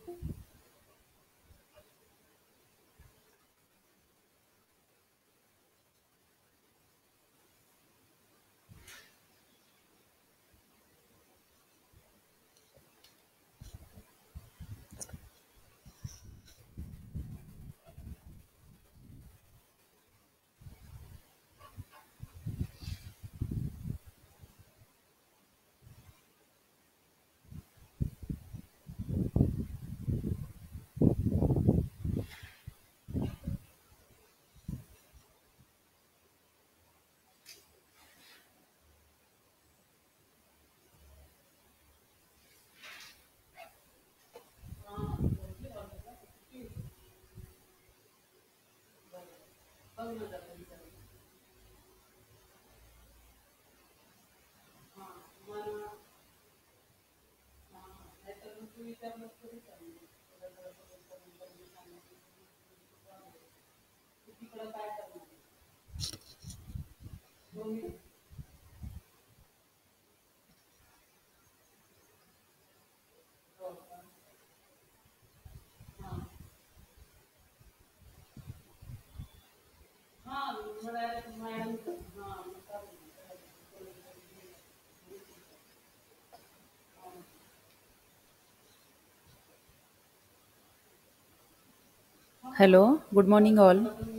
Hello, good morning all.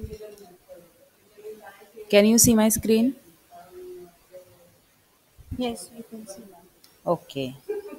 Can you see my screen? Yes, we can see that. Okay.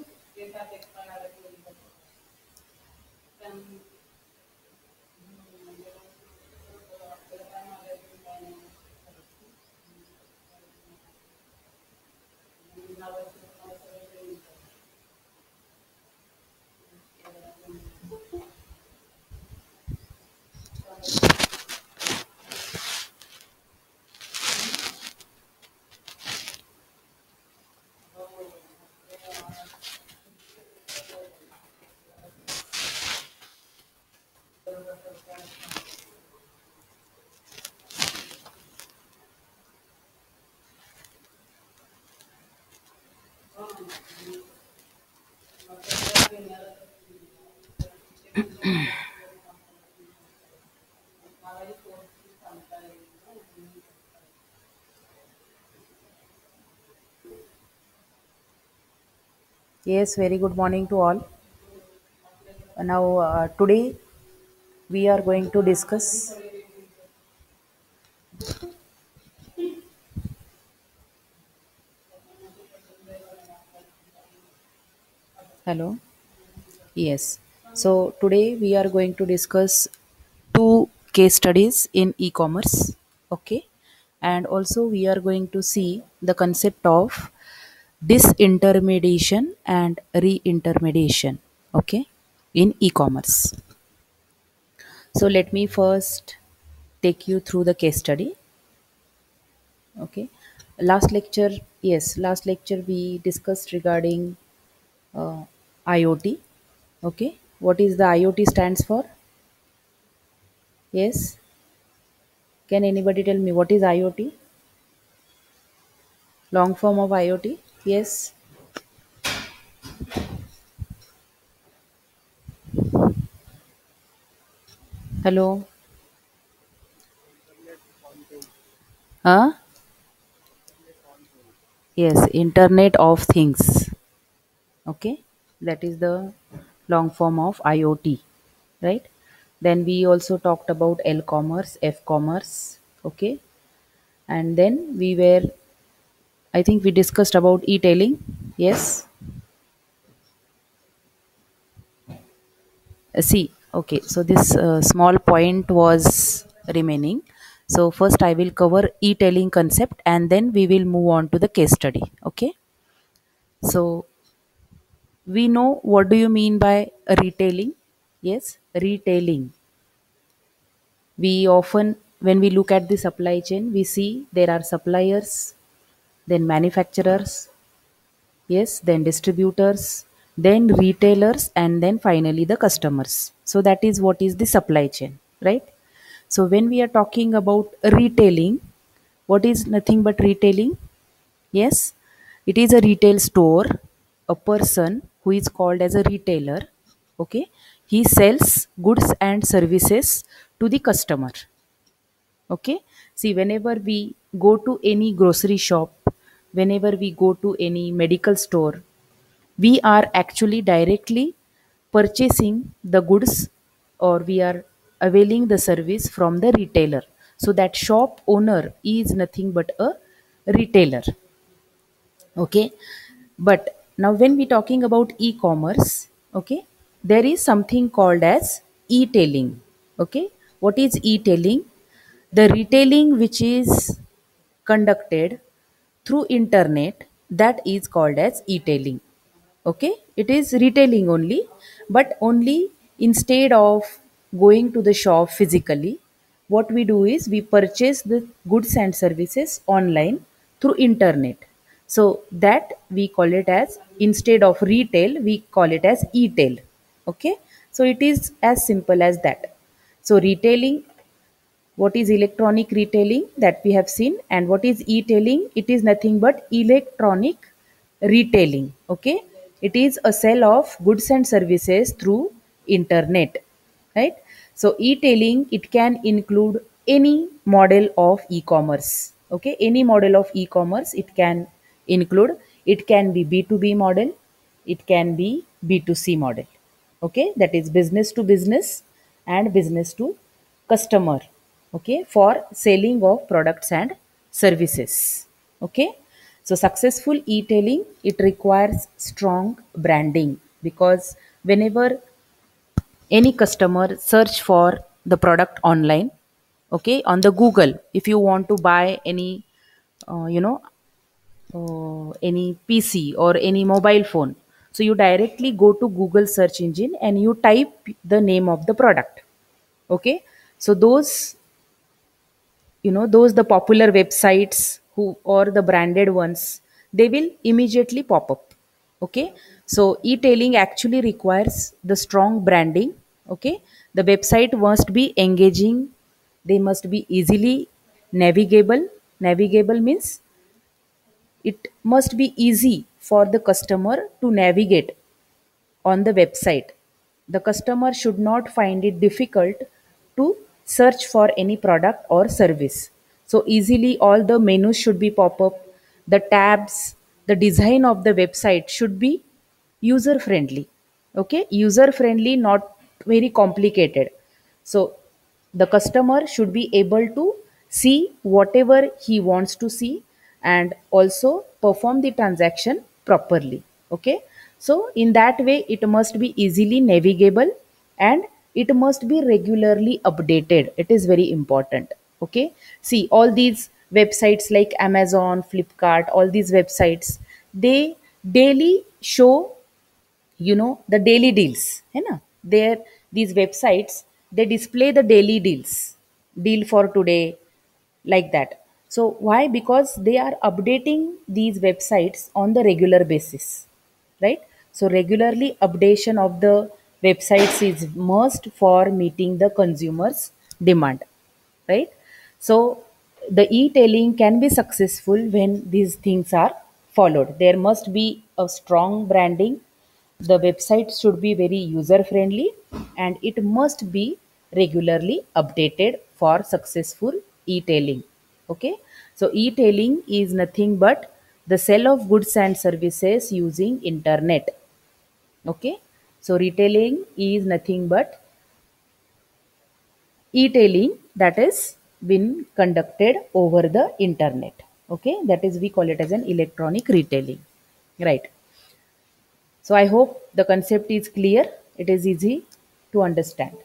Yes, very good morning to all. Now, today we are going to discuss. Hello. Yes. So, today we are going to discuss two case studies in e commerce. Okay. And also, we are going to see the concept of disintermediation and reintermediation. Okay. In e commerce. So, let me first take you through the case study. Okay. Last lecture we discussed regarding uh, IoT. Okay. What is the IoT stands for? Yes. Can anybody tell me what is IoT? Long form of IoT? Yes. Hello. Huh? Yes. Internet of Things. Okay. That is the long form of IoT. Right. Then we also talked about L commerce, F commerce. Okay. And then I think we discussed about e-tailing. Yes. See, okay. So this small point was remaining. So first I will cover e-tailing concept and then we will move on to the case study. Okay. So we know what do you mean by retailing? Yes, retailing. We often, when we look at the supply chain, we see there are suppliers, then manufacturers, yes, then distributors, then retailers, and then finally the customers. So that is what is the supply chain, right? So when we are talking about retailing, what is nothing but retailing? Yes, it is a retail store, a person who is called as a retailer. Okay, he sells goods and services to the customer. Okay, see, whenever we go to any grocery shop, whenever we go to any medical store, we are actually directly purchasing the goods, or we are availing the service from the retailer. So that shop owner is nothing but a retailer. Okay, but now when we talking about e-commerce, okay, there is something called as e-tailing. Okay, what is e-tailing? The retailing which is conducted through internet, that is called as e-tailing. Okay, it is retailing only, but only instead of going to the shop physically, what we do is we purchase the goods and services online through internet. So that we call it as, instead of retail, we call it as e-tail. Okay, so it is as simple as that. So retailing, what is electronic retailing, that we have seen, and what is e-tailing? It is nothing but electronic retailing. Okay, it is a sale of goods and services through internet, right? So e-tailing, it can include any model of e-commerce. Okay, any model of e-commerce it can include. It can be B2B model, it can be B2C model. Okay, that is business to business and business to customer. Okay, for selling of products and services. Okay, so successful e-tailing, it requires strong branding, because whenever any customer search for the product online, okay, on the Google, if you want to buy any you know any PC or any mobile phone, so you directly go to Google search engine and you type the name of the product. Okay, so those the popular websites who, or the branded ones, they will immediately pop up. Okay, so e-tailing actually requires the strong branding. Okay, the website must be engaging, they must be easily navigable. Navigable means it must be easy for the customer to navigate on the website. The customer should not find it difficult to search for any product or service. So easily all the menus should be pop up, the tabs, the design of the website should be user friendly. Okay, user friendly, not very complicated. So the customer should be able to see whatever he wants to see and also perform the transaction properly. Okay, so in that way it must be easily navigable, and it must be regularly updated. It is very important. Okay, see, all these websites like Amazon, Flipkart, all these websites, they daily show, the daily deals, है ना? There, these websites, they display the daily deals, deal for today, like that. So why? Because they are updating these websites on the regular basis, right? So regularly updation of the websites is must for meeting the consumers demand, right? So the e-tailing can be successful when these things are followed. There must be a strong branding, the website should be very user friendly, and it must be regularly updated for successful e-tailing. Okay, so e-tailing is nothing but the sale of goods and services using internet. Okay, so retailing is nothing but e-tailing that is been conducted over the internet. Okay, that is, we call it as an electronic retailing, right? So I hope the concept is clear, it is easy to understand.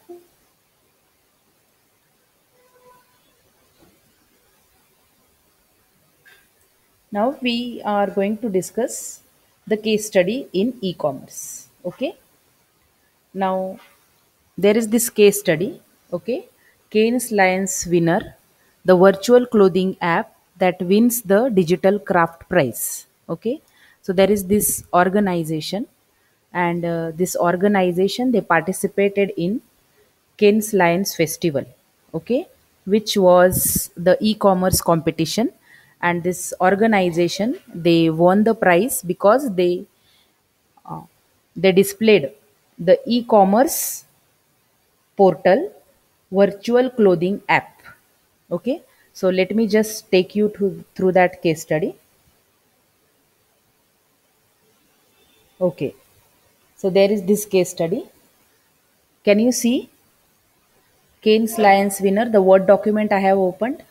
Now we are going to discuss the case study in e-commerce. Okay, now there is this case study. Okay, Canes Lions winner, the virtual clothing app that wins the digital craft prize. Okay, so there is this organization, and this organization, they participated in Canes Lions festival. Okay, which was the e-commerce competition, and this organization, they won the prize because they displayed the e-commerce. portal, virtual clothing app. Okay, so let me just take you through that case study. Okay, so there is this case study. Can you see Kane's Lions winner, the Word document I have opened?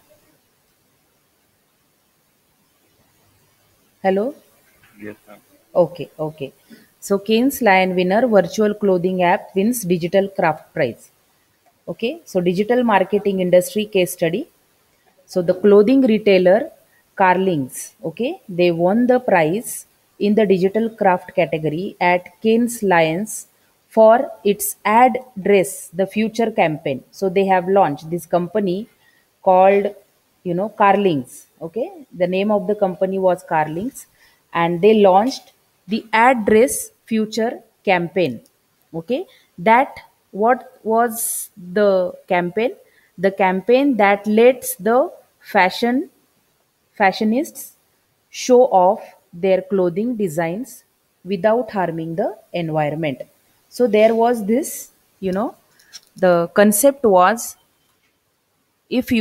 Hello? Yes, ma'am. Okay, okay. So Kane's Lion winner virtual clothing app wins digital craft prize. Okay, so digital marketing industry case study. So the clothing retailer Carlings, okay, they won the prize in the digital craft category at Kane's Lions for its ad dress, the future campaign. So they have launched this company called, Carlings. Okay, the name of the company was Carlings, and they launched the ad dress future campaign. Okay, that what was the campaign? The campaign that lets the fashionists show off their clothing designs without harming the environment. So there was this, the concept was, if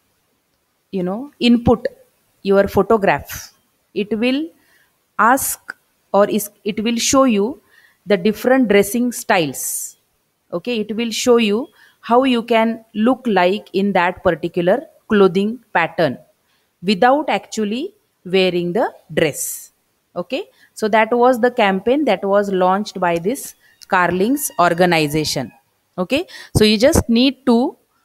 input your photograph, it will ask, or it will show you the different dressing styles. Okay, it will show you how you can look like in that particular clothing pattern without actually wearing the dress. Okay, so that was the campaign that was launched by this Carlings organization. Okay, so you just need to,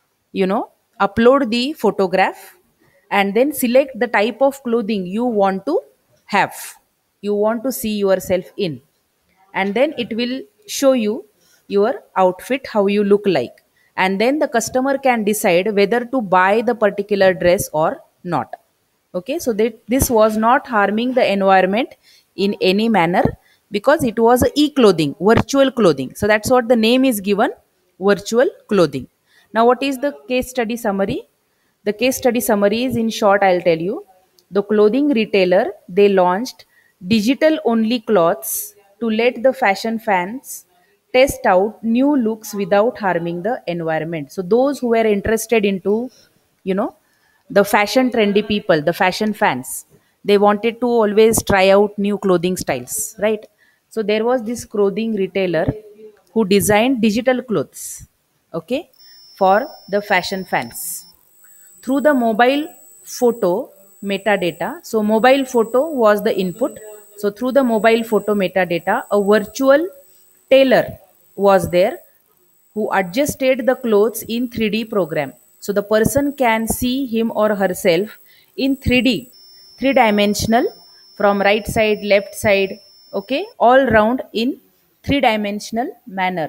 upload the photograph and then select the type of clothing you want to have, you want to see yourself in, and then it will show you your outfit, how you look like, and then the customer can decide whether to buy the particular dress or not. Okay, so this was not harming the environment in any manner, because it was a e-clothing, virtual clothing. So that's what the name is given, virtual clothing. Now what is the case study summary? The case study summary is, in short, I'll tell you. The clothing retailer, they launched digital only clothes to let the fashion fans test out new looks without harming the environment. So those who were interested into, you know the fashion trendy people, the fashion fans, they wanted to always try out new clothing styles, right? So there was this clothing retailer who designed digital clothes, okay, for the fashion fans through the mobile photo metadata. So mobile photo was the input. So through the mobile photo metadata, a virtual tailor was there who adjusted the clothes in 3D program. So the person can see him or herself in 3D, three dimensional, from right side, left side, okay, all round in three dimensional manner,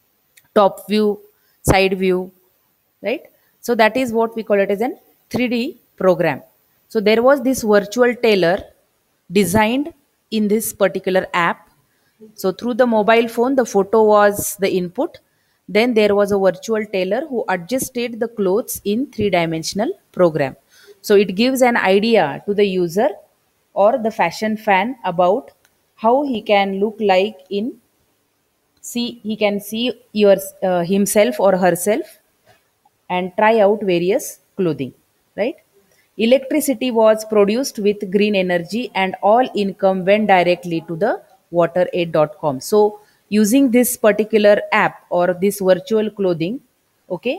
top view, side view, right? So that is what we call it as an 3D program. So there was this virtual tailor designed in this particular app. So through the mobile phone, the photo was the input. Then there was a virtual tailor who adjusted the clothes in three-dimensional program. So it gives an idea to the user or the fashion fan about how he can look like in, see, he can see your himself or herself and try out various clothing, right? Electricity was produced with green energy and all income went directly to the wateraid.com. So using this particular app or this virtual clothing, okay,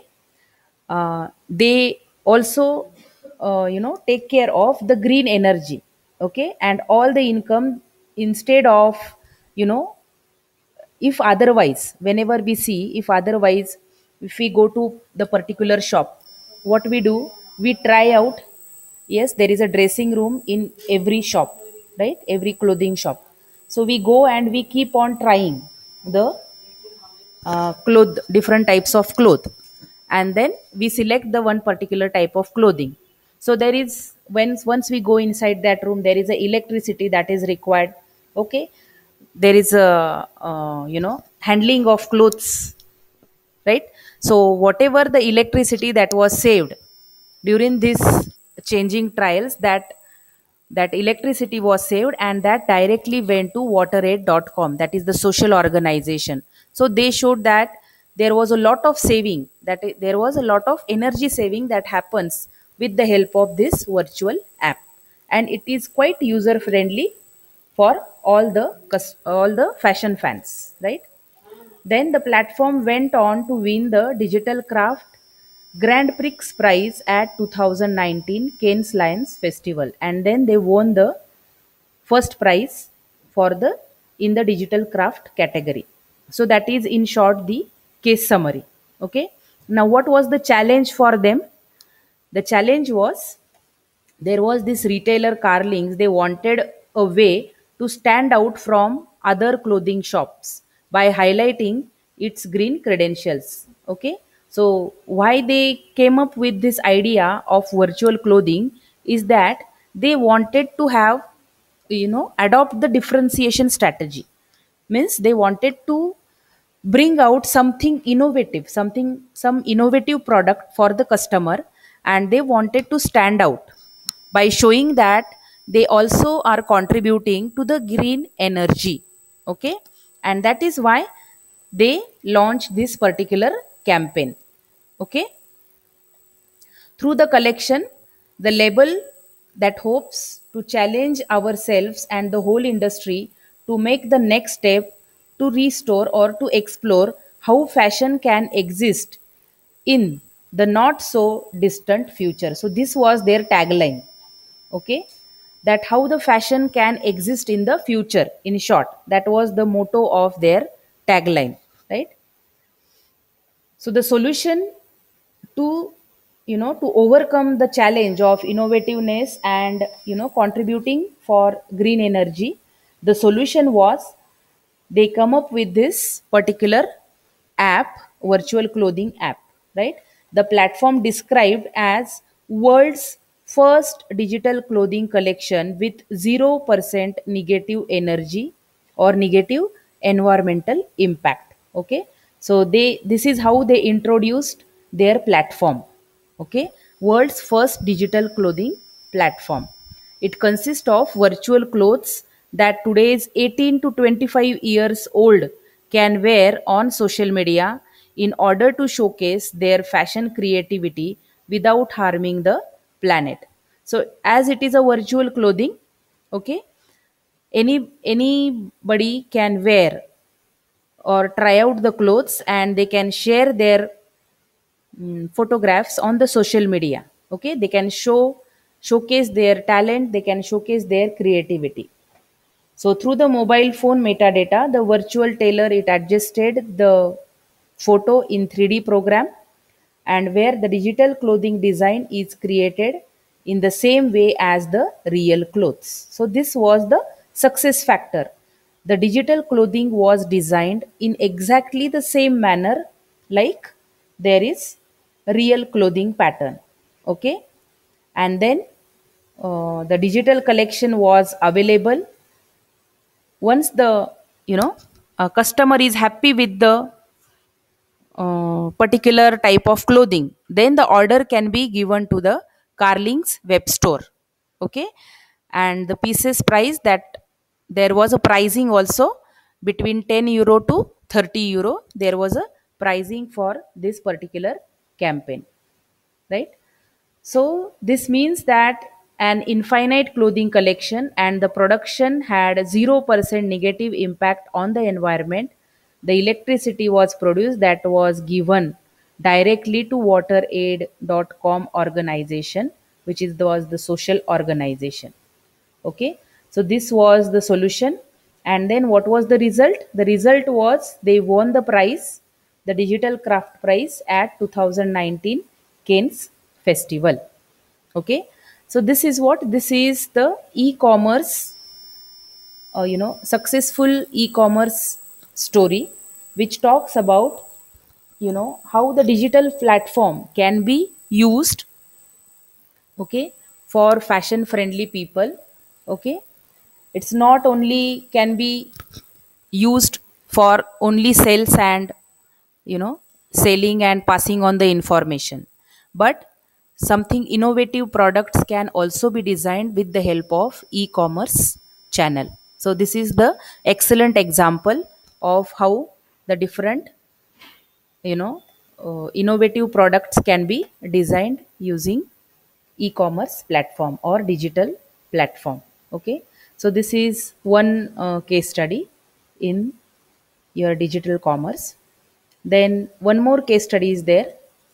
they also take care of the green energy, okay, and all the income, instead of, you know if otherwise, whenever we see, if otherwise, if we go to the particular shop, what we do, we try out. Yes, there is a dressing room in every shop, right? Every clothing shop. So we go and we keep on trying the cloth, different types of cloth, and then we select the one particular type of clothing. So there is, once we go inside that room, there is a electricity that is required. Okay, there is a handling of clothes, right? So whatever the electricity that was saved during this changing trials, that electricity was saved, and that directly went to wateraid.com, that is the social organization. So they showed that there was a lot of saving, there was a lot of energy saving that happens with the help of this virtual app, and it is quite user friendly for all the fashion fans, right? Then the platform went on to win the Digital Craft Grand Prix prize at 2019 Cannes Lions Festival, and then they won the first prize for the in the digital craft category. So that is in short the case summary. Okay. Now what was the challenge for them? The challenge was, there was this retailer Carlings, they wanted a way to stand out from other clothing shops by highlighting its green credentials. Okay, so why they came up with this idea of virtual clothing is that they wanted to have, adopt the differentiation strategy. Means they wanted to bring out something innovative, some innovative product for the customer, and they wanted to stand out by showing that they also are contributing to the green energy. Okay, and that is why they launched this particular campaign. Okay, through the collection, the label that hopes to challenge ourselves and the whole industry to make the next step to restore or to explore how fashion can exist in the not so distant future. So, this was their tagline. Okay, that how the fashion can exist in the future. In short, that was the motto of their tagline, right? So, the solution to, to overcome the challenge of innovativeness and, contributing for green energy, the solution was, they come up with this particular app, virtual clothing app, right? The platform described as world's first digital clothing collection with 0% negative energy or negative environmental impact. Okay, so this is how they introduced their platform. Okay, world's first digital clothing platform. It consists of virtual clothes that today's 18 to 25 years old can wear on social media in order to showcase their fashion creativity without harming the planet. So as it is a virtual clothing, okay, anybody can wear or try out the clothes, and they can share their photographs on the social media. Okay, they can showcase their talent, they can showcase their creativity. So through the mobile phone metadata, the virtual tailor, it adjusted the photo in 3D program, and where the digital clothing design is created in the same way as the real clothes. So this was the success factor. The digital clothing was designed in exactly the same manner like there is real clothing pattern. Okay, and then the digital collection was available. Once the, a customer is happy with the particular type of clothing, then the order can be given to the Carling's web store. Okay, and the pieces price, that there was a pricing also between 10 euro to 30 euro. There was a pricing for this particular campaign, right? So this means that an infinite clothing collection and the production had 0% negative impact on the environment. The electricity was produced that was given directly to wateraid.com organization, which was the social organization. Okay, so this was the solution. And then what was the result? The result was they won the prize, the digital craft prize at 2019 Cannes Festival. Okay, so this is the e-commerce, successful e-commerce story, which talks about, how the digital platform can be used, okay, for fashion friendly people. Okay, it's not only can be used for only sales and, selling and passing on the information, but something innovative products can also be designed with the help of e-commerce channel. So this is the excellent example of how the different innovative products can be designed using e-commerce platform or digital platform. Okay, so this is one case study in your digital commerce. Then one more case study is there.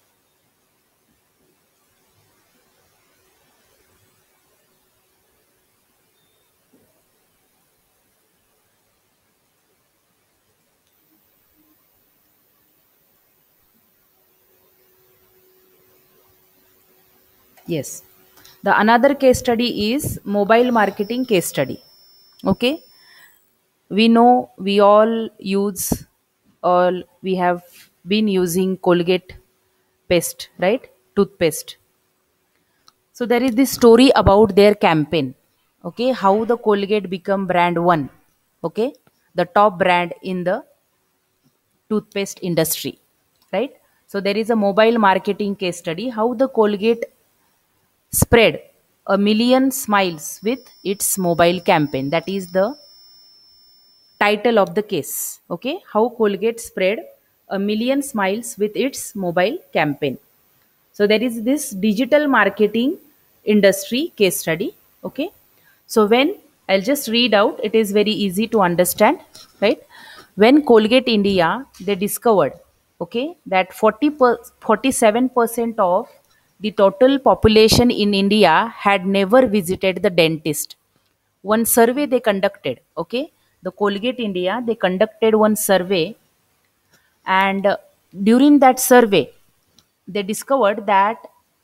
Yes, the another case study is mobile marketing case study. Okay, we know we all use, all we have been using Colgate paste, right? Toothpaste. So there is this story about their campaign. Okay, how the Colgate become brand one. Okay, the top brand in the toothpaste industry, right? So there is a mobile marketing case study how the Colgate spread a million smiles with its mobile campaign. That is the title of the case. Okay, how Colgate spread a million smiles with its mobile campaign. So there is this digital marketing industry case study. Okay, so when I'll just read out, it is very easy to understand, right? When Colgate India they discovered, okay, that 47% of the total population in India had never visited the dentist. One survey they conducted, okay, the Colgate India they conducted one survey, and during that survey they discovered that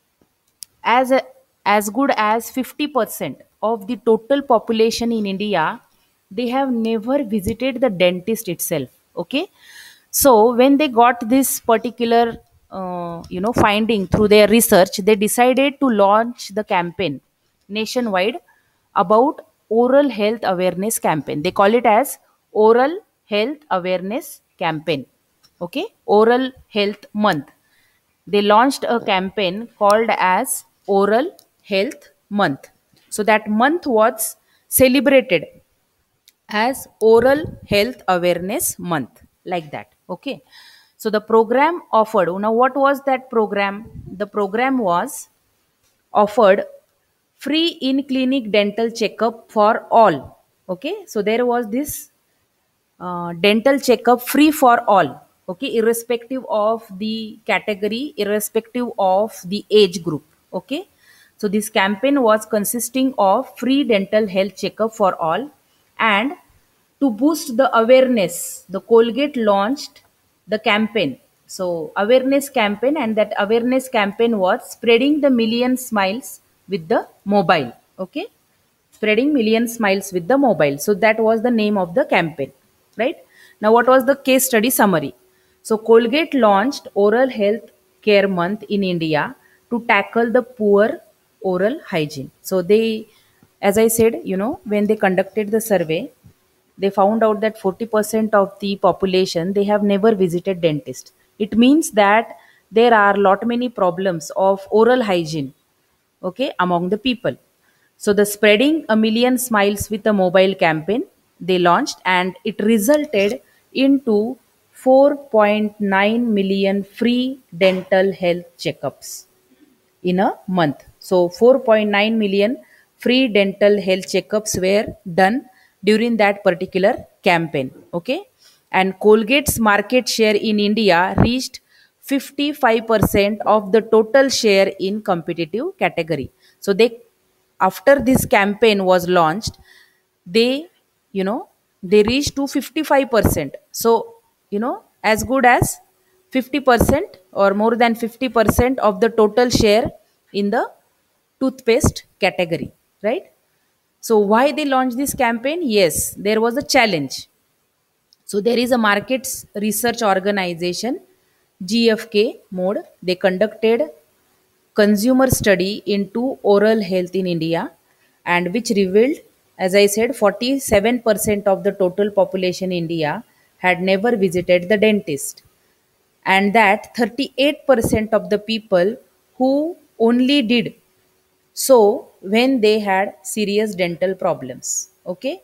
as a, as good as 50% of the total population in India they have never visited the dentist itself. Okay, so when they got this particular finding through their research, they decided to launch the campaign nationwide about oral health awareness campaign. They call it as oral health awareness campaign. Okay, oral health month. They launched a campaign called as Oral Health Month. So that month was celebrated as Oral Health Awareness Month, like that. Okay. So the program offered, now what was that program? The program was offered free in clinic dental checkup for all. Okay. So there was this dental checkup free for all. Okay, irrespective of the category, irrespective of the age group. Okay, so this campaign was consisting of free dental health checkup for all. And to boost the awareness, the Colgate launched the campaign. So awareness campaign, and that awareness campaign was spreading the million smiles with the mobile. Okay, spreading million smiles with the mobile. So that was the name of the campaign, right? Now, what was the case study summary? So Colgate launched Oral Health Care Month in India to tackle the poor oral hygiene. So they, as I said, when they conducted the survey, they found out that 40% of the population they have never visited dentist. It means that there are lot many problems of oral hygiene, okay, among the people. So the spreading a million smiles with a mobile campaign they launched, and it resulted into 4.9 million free dental health checkups in a month. So 4.9 million free dental health checkups were done during that particular campaign. Okay. And Colgate's market share in India reached 55% of the total share in competitive category. So they, after this campaign was launched, they, you know, they reached to 55%. So, as good as 50% or more than 50% of the total share in the toothpaste category, right? So why they launched this campaign? Yes, there was a challenge. So there is a markets research organization, GfK mode. They conducted consumer study into oral health in India, and which revealed, as I said, 47% of the total population in India had never visited the dentist, and that 38% of the people who only did so when they had serious dental problems. Okay,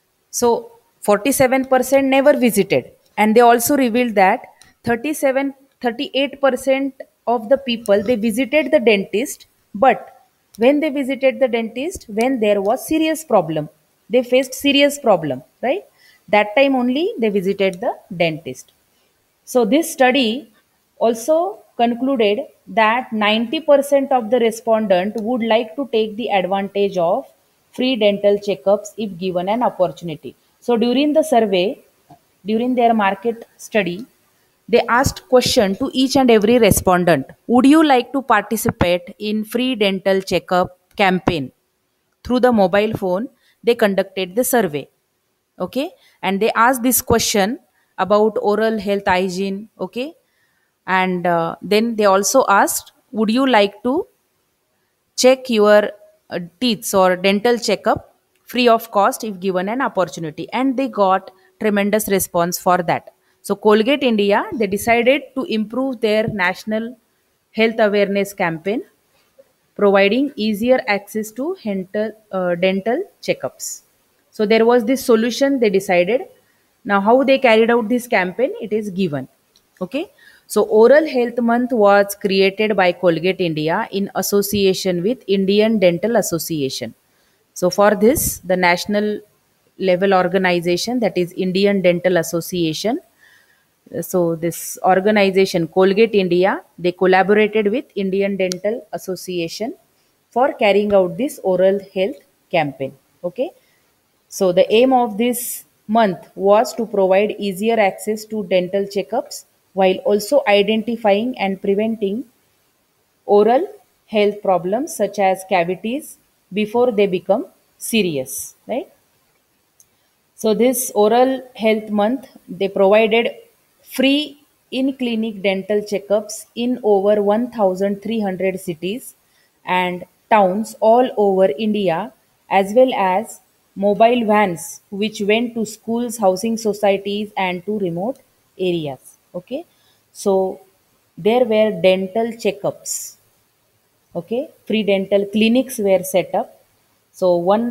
so 47% never visited, and they also revealed that 37 38% of the people they visited the dentist, but when they visited the dentist when there was serious problem, they faced serious problem, right? That time only they visited the dentist. So this study also concluded that 90% of the respondent would like to take the advantage of free dental checkups if given an opportunity. So during the survey, during their market study, they asked question to each and every respondent, would you like to participate in free dental checkup campaign? Through the mobile phone, they conducted the survey. Okay, and they asked this question about oral health hygiene. Okay, and then they also asked, would you like to check your teeth or dental checkup free of cost if given an opportunity? And they got tremendous response for that. So Colgate India, they decided to improve their national health awareness campaign, providing easier access to dental checkups. So there was this solution they decided. Now, how they carried out this campaign, it is given. Okay. So Oral Health Month was created by Colgate India in association with Indian Dental Association. So for this, the national level organization, that is Indian Dental Association, so this organization Colgate India, they collaborated with Indian Dental Association for carrying out this oral health campaign. Okay, so the aim of this month was to provide easier access to dental checkups while also identifying and preventing oral health problems such as cavities before they become serious, right? So this Oral Health Month, they provided free in-clinic dental checkups in over 1,300 cities and towns all over India, as well as mobile vans which went to schools, housing societies, and to remote areas. Okay, so there were dental checkups. Okay, free dental clinics were set up. So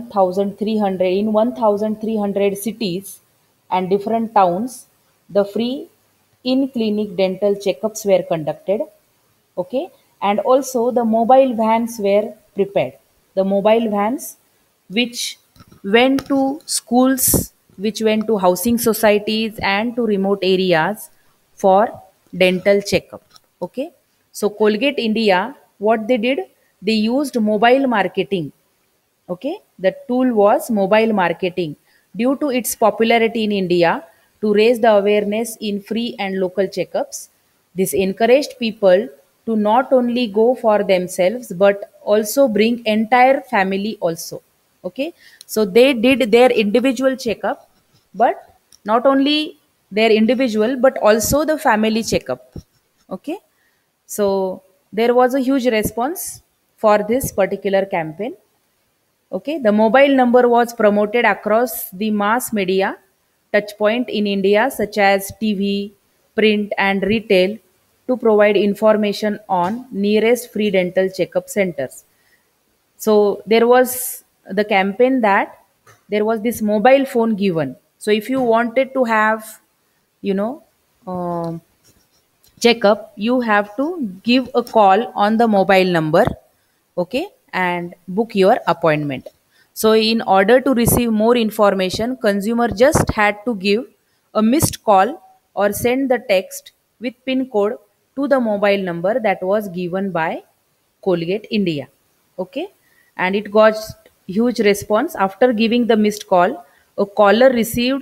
1300 in 1300 cities and different towns, the free in clinic dental checkups were conducted. Okay, and also the mobile vans were prepared. The mobile vans which went to schools, which went to housing societies and to remote areas for dental checkup. Okay, so Colgate India, what they did, they used mobile marketing. Okay, the tool was mobile marketing due to its popularity in India to raise the awareness in free and local checkups. This encouraged people to not only go for themselves but also bring entire family also. Okay, so they did their individual checkup, but not only their individual but also the family checkup. Okay, so there was a huge response for this particular campaign. Okay, the mobile number was promoted across the mass media touchpoint in India, such as TV, print, and retail, to provide information on nearest free dental checkup centers. So there was the campaign that there was this mobile phone given. So if you wanted to have, you know, um checkup, you have to give a call on the mobile number. Okay, and book your appointment. So in order to receive more information, consumer just had to give a missed call or send the text with pin code to the mobile number that was given by Colgate India. Okay, and it got huge response. After giving the missed call, a caller received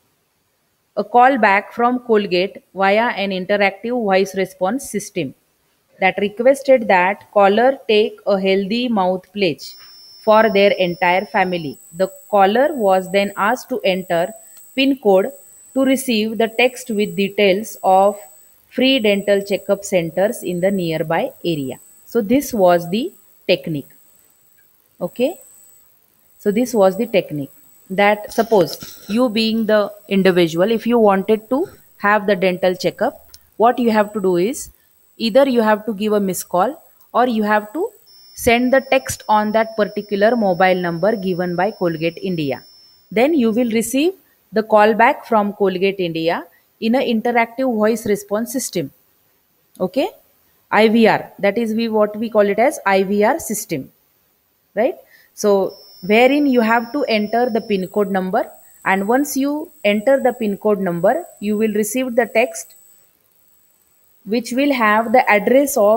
a call back from Colgate via an interactive voice response system that requested that caller take a healthy mouth pledge for their entire family. The caller was then asked to enter PIN code to receive the text with details of free dental checkup centers in the nearby area. So this was the technique. Okay, so this was the technique that suppose you being the individual, if you wanted to have the dental checkup, what you have to do is either you have to give a missed call or you have to send the text on that particular mobile number given by Colgate India. Then you will receive the call back from Colgate India in an interactive voice response system. Okay, IVR, that is we what we call it as IVR system, right? So wherein you have to enter the pin code number, and once you enter the pin code number, you will receive the text which will have the address of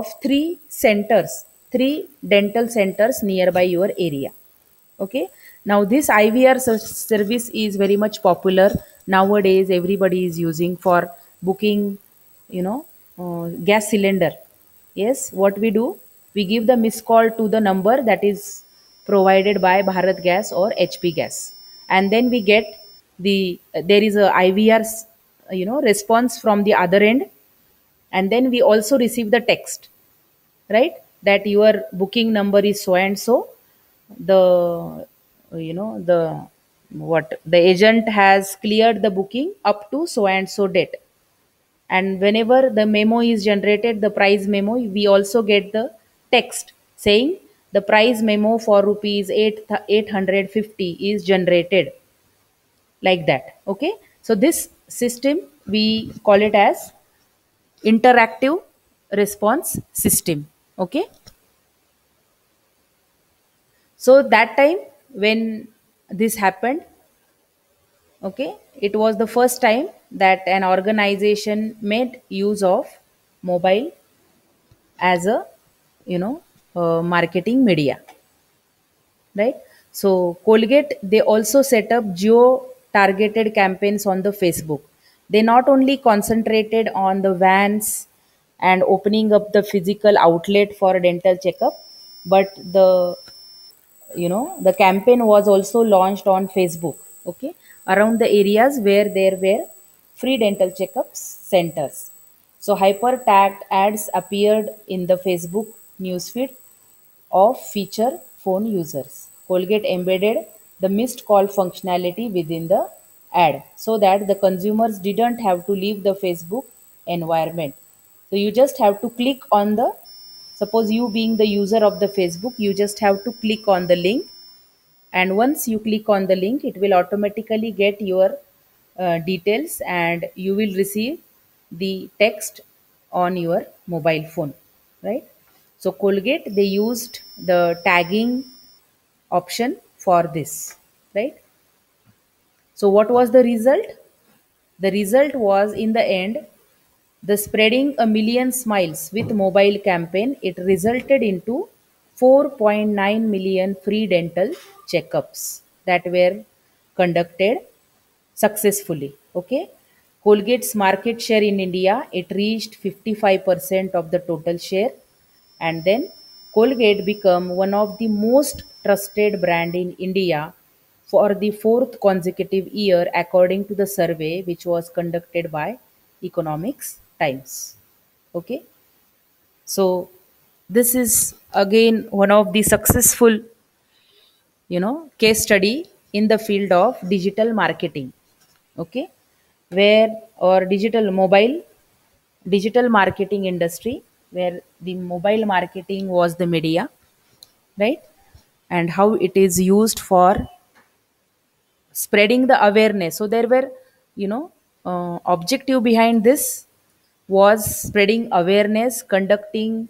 three dental centers nearby your area. Okay, now this IVR service is very much popular nowadays. Everybody is using for booking, you know, gas cylinder. Yes, what we do, we give the missed call to the number that is provided by Bharat Gas or HP Gas, and then we get there is a IVR, response from the other end, and then we also receive the text, right, that your booking number is so and so, the the what the agent has cleared the booking up to so and so date. And whenever the memo is generated, the price memo, we also get the text saying the price memo for rupees 850 is generated, like that. Okay, so this system we call it as interactive response system. Okay, so that time when this happened, okay, it was the first time that an organization made use of mobile as a, you know marketing media, right? So Colgate, they also set up geo targeted campaigns on the Facebook. They not only concentrated on the vans and opening up the physical outlet for a dental checkup, but the campaign was also launched on Facebook, okay, around the areas where there were free dental checkups centers. So hyper tagged ads appeared in the Facebook newsfeed of feature phone users. Colgate embedded the missed call functionality within the ad so that the consumers didn't have to leave the Facebook environment. So you just have to click on the, suppose you being the user of the Facebook, you just have to click on the link, and once you click on the link, it will automatically get your details, and you will receive the text on your mobile phone, right? So Colgate, they used the tagging option for this, right? So what was the result? The result was, in the end, the spreading a million smiles with mobile campaign, it resulted into 4.9 million free dental checkups that were conducted successfully. Okay. Colgate's market share in India, it reached 55% of the total share, and then Colgate became one of the most trusted brand in India for the fourth consecutive year, according to the survey which was conducted by Economics Times. Okay, so this is again one of the successful, case study in the field of digital marketing. Okay, where or digital marketing industry, where the mobile marketing was the media, right? And how it is used for spreading the awareness. So there were, objective behind this was spreading awareness, conducting,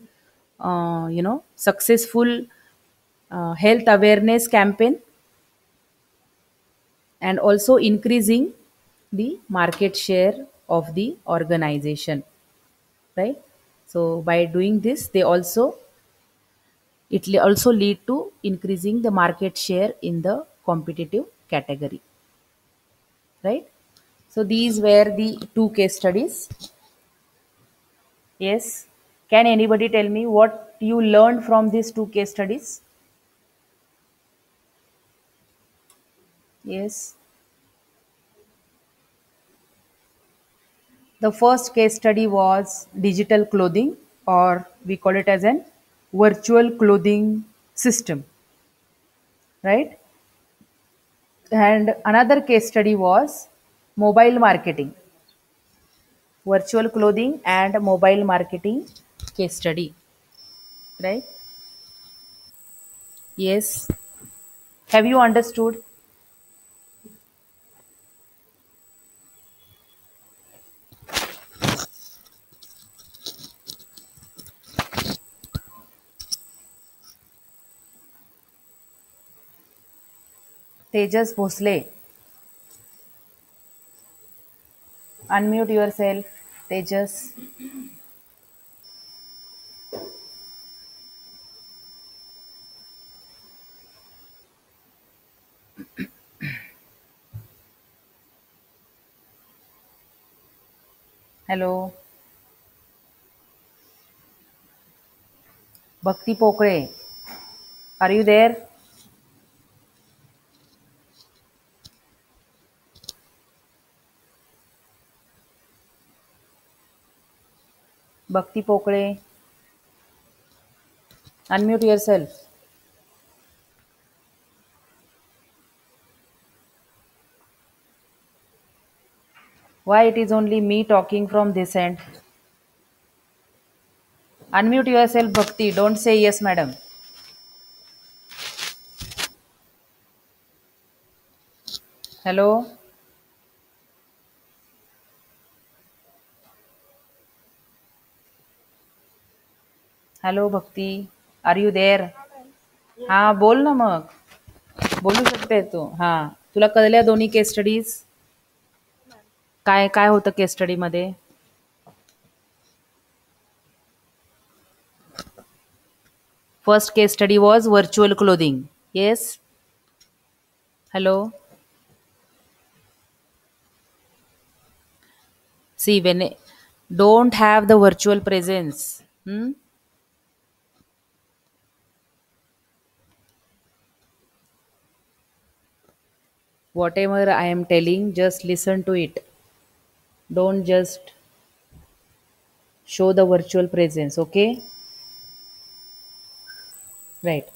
successful health awareness campaign, and also increasing the market share of the organization, right? So by doing this, also lead to increasing the market share in the competitive category, right? So these were the two case studies. Yes, can anybody tell me what you learned from these two case studies? Yes, the first case study was digital clothing, or we call it as an virtual clothing system, right? And another case study was mobile marketing, virtual clothing and mobile marketing case study, right? Yes, have you understood? Tejas Bhosle, unmute yourself. Tejas, hello. Bhakti Pokre, are you there? Bhakti Pokre, unmute yourself. Why it is only me talking from this end? Unmute yourself, Bhakti. Don't say yes, madam. Hello. Hello Bhakti, are you there? हा बोल ना मग. बोलू शकते तू. हा, तुला कळल्या दोन्ही केस स्टडीज? काय काय होतं केस स्टडी मध्ये? First case study was virtual clothing. Yes. Hello. See when don't have the virtual presence. Whatever I am telling, just listen to it. Don't just show the virtual presence, okay? Right.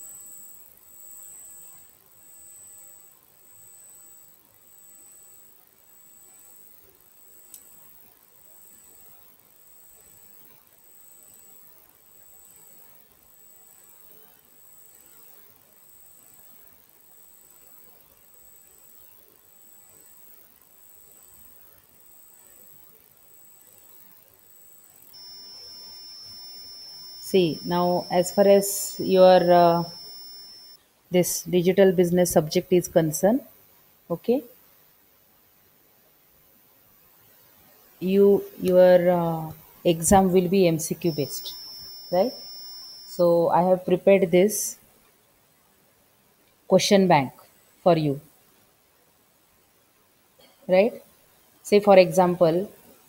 See, now as far as your this digital business subject is concerned, okay, your exam will be MCQ based, right? So I have prepared this question bank for you, right? Say for example,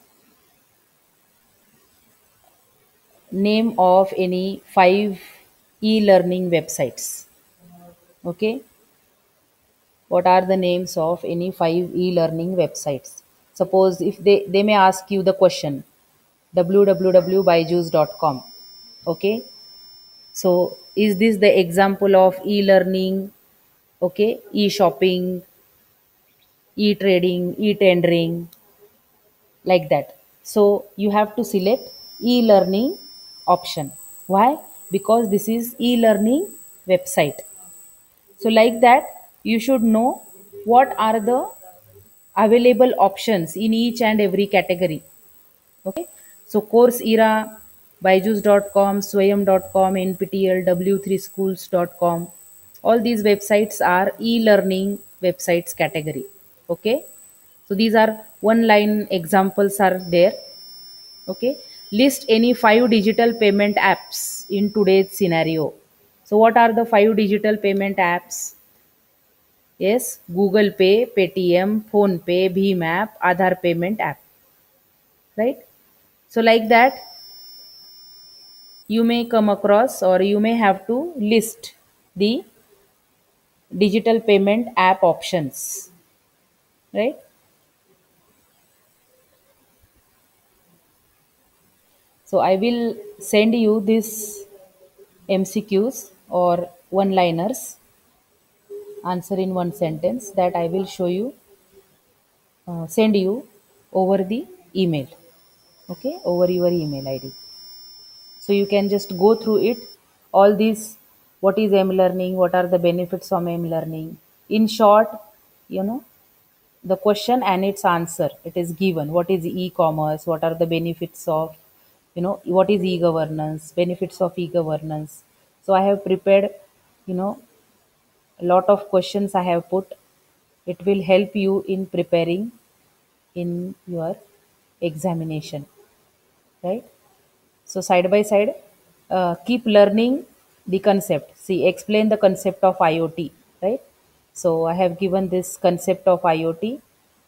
name of any five e-learning websites. Okay, what are the names of any five e-learning websites? Suppose if they may ask you the question www.byju's.com. Okay, so is this the example of e-learning? Okay, e-shopping, e-trading, e-tendering, like that. So you have to select e-learning option. Why? Because this is e-learning website. So like that, you should know what are the available options in each and every category. Okay. So Coursera, Byju's.com, Swayam.com, NPTEL, W3schools.com. All these websites are e-learning websites category. Okay. So these are one line examples are there. Okay. List any five digital payment apps in today's scenario. So what are the five digital payment apps? Yes, Google Pay, Paytm, Phone Pay, Bhim app, Aadhaar payment app, right? So like that, you may come across or you may have to list the digital payment app options, right? So I will send you this MCQs or one liners answer in one sentence that I will show you, send you over the email, okay, over your email ID. So you can just go through it, all these, what is M learning, what are the benefits of M learning. In short, you know, the question and its answer, it is given. What is e-commerce, what are the benefits of, you know, what is e-governance, benefits of e-governance. So I have prepared, you know, A lot of questions I have put. It will help you in preparing in your examination, right? So side by side, keep learning the concept. See, explain the concept of IoT, right? So I have given this concept of IoT.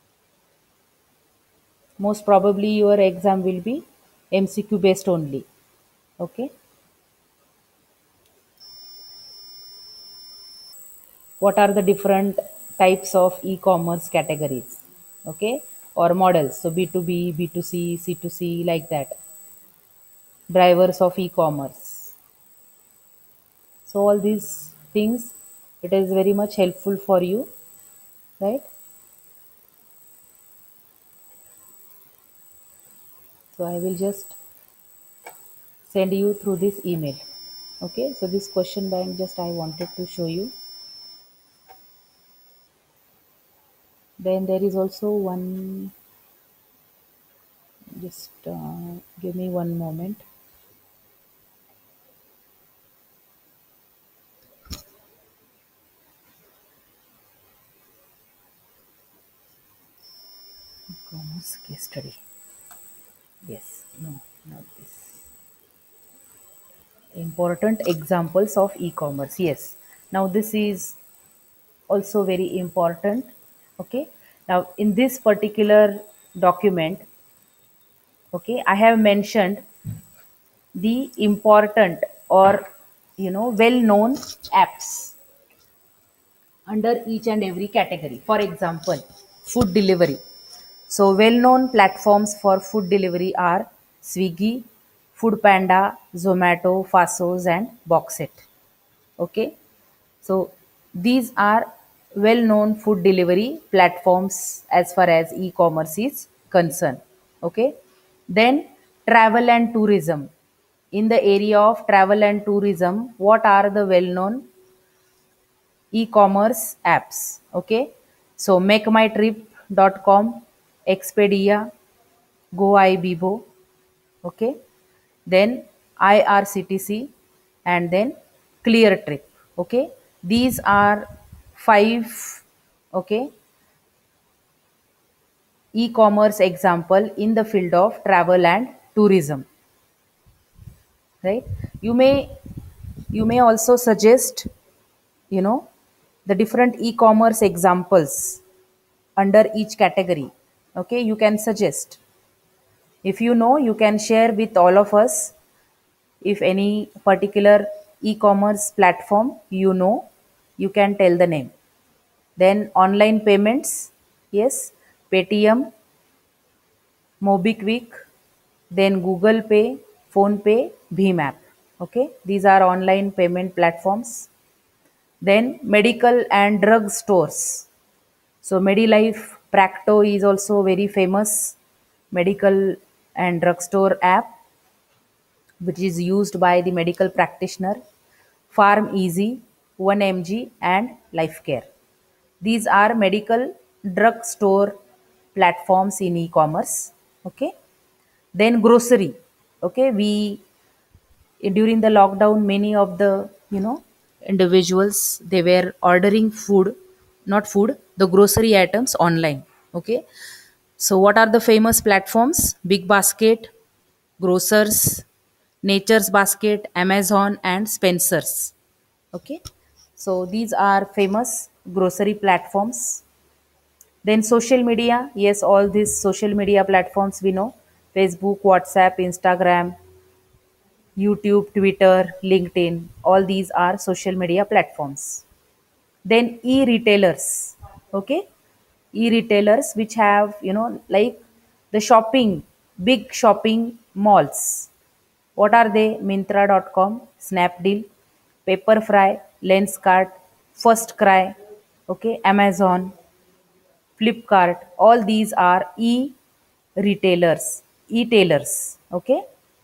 Most probably your exam will be MCQ based only. Okay. What are the different types of e-commerce categories? Okay. Or models. So B2B, B2C, C2C, like that. Drivers of e-commerce. So all these things, it is very much helpful for you, right? So I will just send you through this email. Okay, so this question bank just I wanted to show you. Then there is also one, just give me one moment. E-commerce case study. Yes, no, not this. Important examples of e-commerce. Yes. Now this is also very important. Okay. Now in this particular document, okay, I have mentioned the important or well known apps under each and every category. For example, food delivery. So well known platforms for food delivery are Swiggy, Food Panda, Zomato, Fasos and Boxit. Okay, so these are well known food delivery platforms as far as e-commerce is concerned. Okay, then travel and tourism. In the area of travel and tourism, what are the well known e-commerce apps? Okay, so makemytrip.com, Expedia, GoIbibo, okay, then IRCTC, and then ClearTrip. Okay, these are five, okay, e-commerce example in the field of travel and tourism, right? You may also suggest, you know the different e-commerce examples under each category. Okay, you can suggest. If you know, you can share with all of us. If any particular e-commerce platform you know, you can tell the name. Then online payments, yes, Paytm, Mobiquick, then Google Pay, Phone Pay, Bheem app. Okay, these are online payment platforms. Then medical and drug stores. So Medilife Practo is also very famous medical and drugstore app which is used by the medical practitioner. Farm Easy, 1mg and Lifecare. These are medical drugstore platforms in e-commerce. Okay. Then grocery. Okay, we during the lockdown, many of the individuals, they were ordering food, not food, the grocery items online. Okay, so what are the famous platforms? Big Basket, Grocers, Nature's Basket, Amazon and Spencer's. Okay, so these are famous grocery platforms. Then social media, yes, all these social media platforms we know: Facebook, WhatsApp, Instagram, YouTube, Twitter, LinkedIn, all these are social media platforms. Then e-retailers, okay? E-retailers which have, like the shopping, big shopping malls. What are they? Mintra.com, Snapdeal, Paperfry, Lenskart, First Cry, okay, Amazon, Flipkart. All these are e-retailers, e-tailers, okay,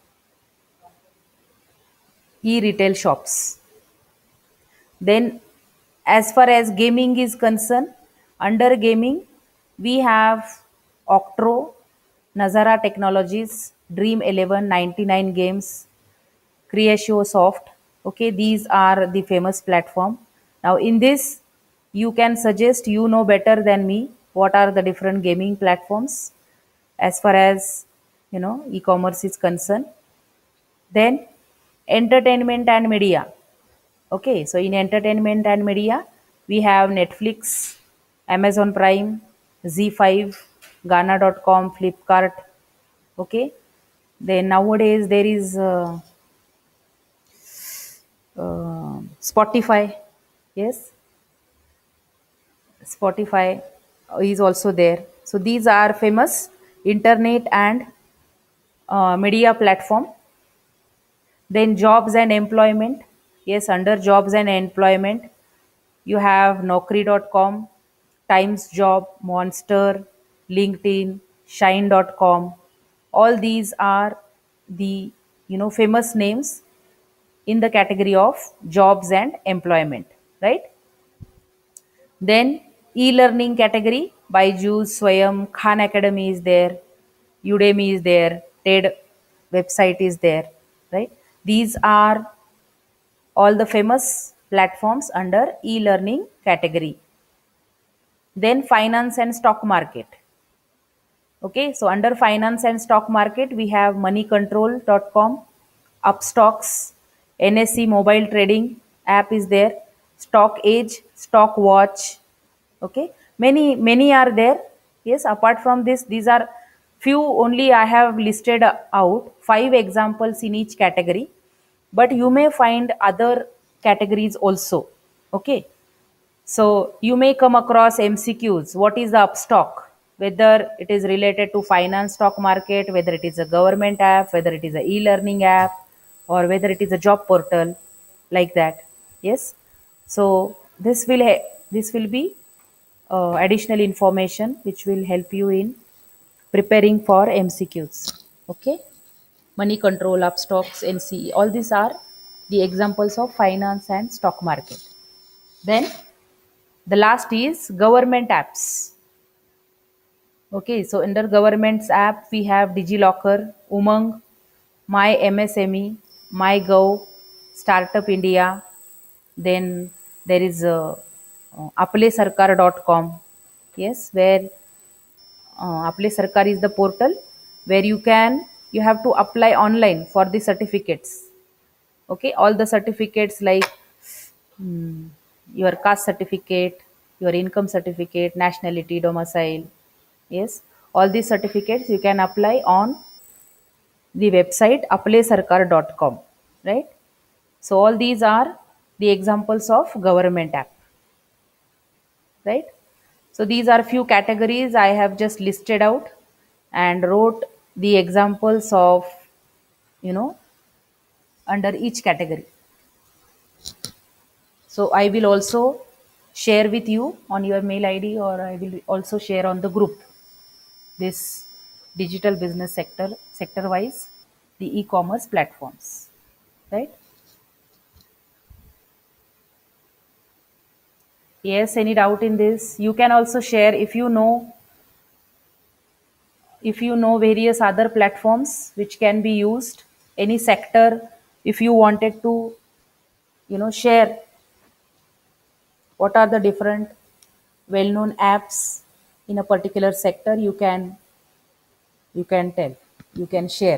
e-retail shops. Then, as far as gaming is concerned, under gaming, we have Octro, Nazara Technologies, Dream 11, 99 Games, Creatio Soft. Okay, these are the famous platform. Now in this, you can suggest, you know better than me, what are the different gaming platforms as far as e-commerce is concerned. Then entertainment and media. Okay, so in entertainment and media, we have Netflix, Amazon Prime, Z5, Ghana.com, Flipkart. Okay, then nowadays there is Spotify. Yes, Spotify is also there. So these are famous internet and media platform. Then jobs and employment. Yes, under jobs and employment, you have Naukri.com, Times Job, Monster, LinkedIn, Shine.com. All these are the famous names in the category of jobs and employment, right? Then e-learning category, Byju's, Swayam, Khan Academy is there, Udemy is there, TED website is there, right? These are all the famous platforms under e-learning category. Then finance and stock market. Okay, so under finance and stock market, we have moneycontrol.com, Upstocks, NSE mobile trading app is there, Stock Age, Stock Watch. Okay, many are there. Yes, apart from this, these are few only I have listed out, 5 examples in each category, but you may find other categories also. Okay, so you may come across MCQs. What is the upstock? Whether it is related to finance stock market, whether it is a government app, whether it is a e-learning app, or whether it is a job portal, like that. Yes. So this will be additional information which will help you in preparing for MCQs. Okay. Money control, upstocks, NCE. All these are the examples of finance and stock market. Then the last is government apps. Okay, so under government's app, we have DigiLocker, Umang, My MSME, MyGov, Startup India. Then there is applesarkar.com. Yes, where Apple Sarkar is the portal where you have to apply online for the certificates. Okay, all the certificates like your caste certificate, your income certificate, nationality, domicile. Yes, all these certificates you can apply on the website applesarkar.com, right? So all these are the examples of government app, right? So these are few categories I have just listed out and wrote the examples of you know under each category. So I will also share with you on your mail ID, or I will also share on the group this digital business sector wise, the e-commerce platforms, right? Yes, any doubt in this? You can also share if you know various other platforms which can be used, any sector, if you wanted to share what are the different well-known apps in a particular sector, you can tell, you can share.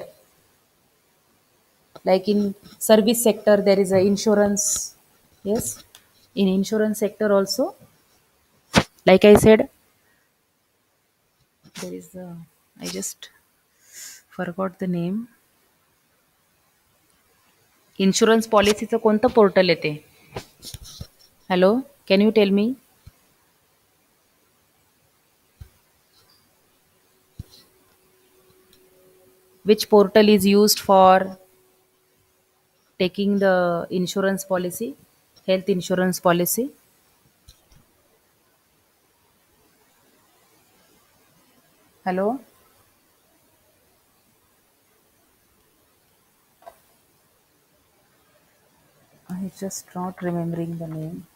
Like in service sector, there is a insurance. Yes, in insurance sector also, like I said, there is I just forgot the name. Insurance पॉलिसीचं कोणतं portal येते? Hello, can you tell me? Which portal is used for taking the insurance policy, health insurance policy? Hello? I just not remembering the name.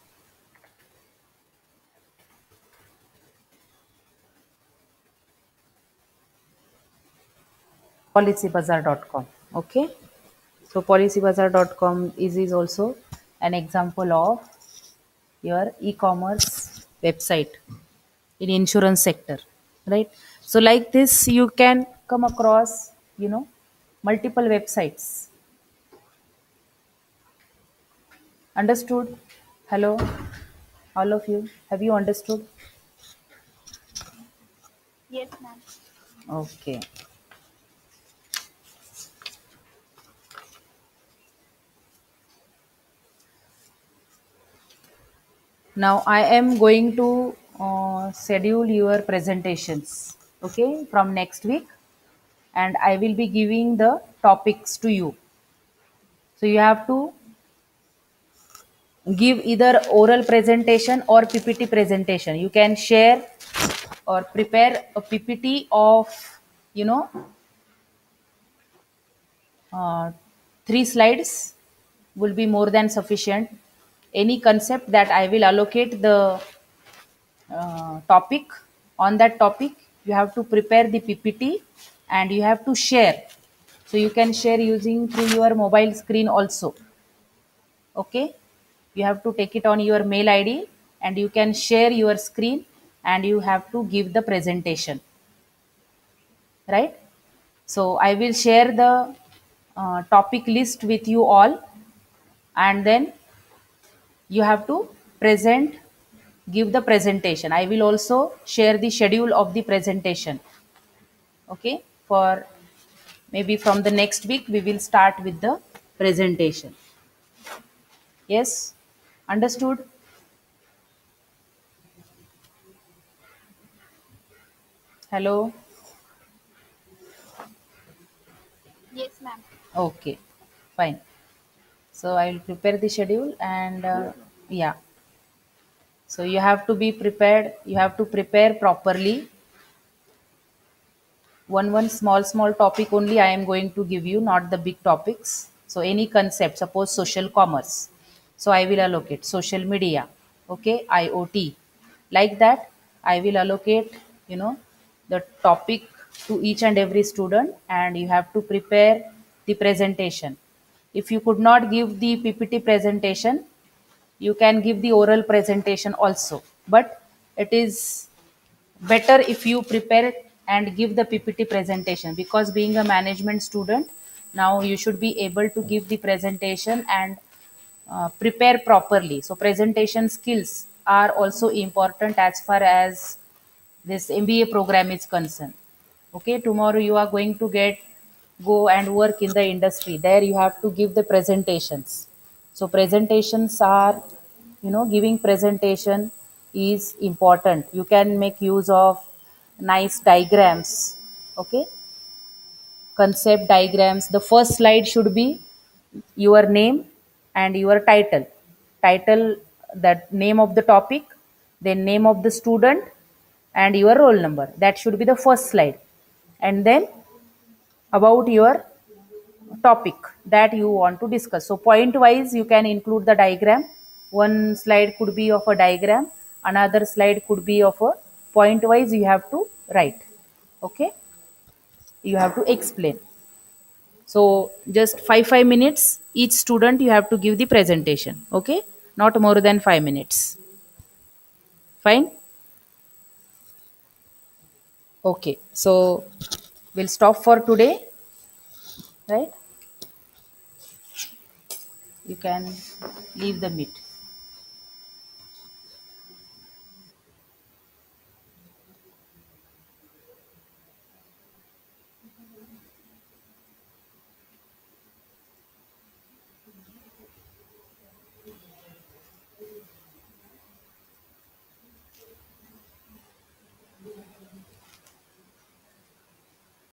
Policybazaar.com. Okay. So policybazaar.com is also an example of your e-commerce website in insurance sector, right? So like this you can come across, multiple websites. Understood? Hello, all of you, have you understood? Yes, ma'am. Okay. Now I am going to schedule your presentations, okay, from next week, and I will be giving the topics to you. So you have to give either oral presentation or PPT presentation. You can share or prepare a PPT of, you know, 3 slides will be more than sufficient. Any concept that I will allocate the topic, on that topic you have to prepare the PPT and you have to share. So you can share using through your mobile screen also. Okay, you have to take it on your mail ID and you can share your screen and you have to give the presentation, right? So I will share the topic list with you all, and then you have to present, give the presentation. I will also share the schedule of the presentation. Okay, for maybe from the next week we will start with the presentation. Yes, understood? Hello. Yes, ma'am. Okay, fine. So I will prepare the schedule and yeah. So you have to be prepared. You have to prepare properly. One small topic only I am going to give you, not the big topics. So any concept, suppose social commerce. So I will allocate social media. Okay, IoT. Like that, I will allocate, the topic to each and every student, and you have to prepare the presentation. If you could not give the PPT presentation, you can give the oral presentation also, but it is better if you prepare and give the PPT presentation, because being a management student, now you should be able to give the presentation and prepare properly. So presentation skills are also important as far as this MBA program is concerned. Okay, tomorrow you are going to go and work in the industry. There you have to give the presentations. So presentations are, giving presentation is important. You can make use of nice diagrams. Okay, concept diagrams. The first slide should be your name and your title, that name of the topic, then name of the student and your roll number. That should be the first slide. And then about your topic that you want to discuss. So point wise you can include the diagram. One slide could be of a diagram, another slide could be of a point wise you have to write. Okay, you have to explain. So just 5 minutes each student you have to give the presentation. Okay, not more than 5 minutes. Fine. Okay, so we'll stop for today, right? You can leave the meet.